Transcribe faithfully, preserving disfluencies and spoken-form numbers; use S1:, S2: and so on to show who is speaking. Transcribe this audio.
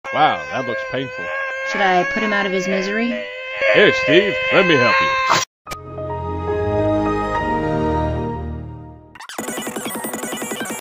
S1: Wow, that looks painful.
S2: Should I put him out of his misery?
S1: Here, Steve, let me help you.